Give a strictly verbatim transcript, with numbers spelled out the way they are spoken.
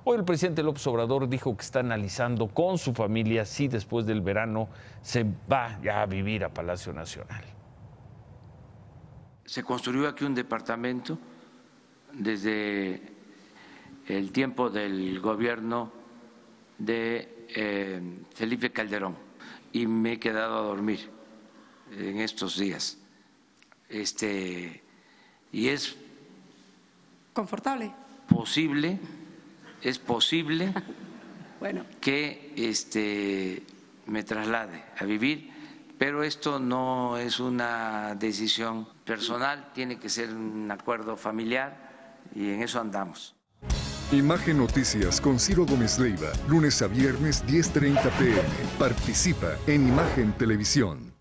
Hoy el presidente López Obrador dijo que está analizando con su familia si después del verano se va ya a vivir a Palacio Nacional. Se construyó aquí un departamento desde el tiempo del gobierno de eh, Felipe Calderón y me he quedado a dormir en estos días. Este, y es confortable. Posible, es posible bueno. que este, me traslade a vivir, pero esto no es una decisión personal, tiene que ser un acuerdo familiar y en eso andamos. Imagen Noticias con Ciro Gómez Leiva, lunes a viernes diez treinta p m Participa en Imagen Televisión.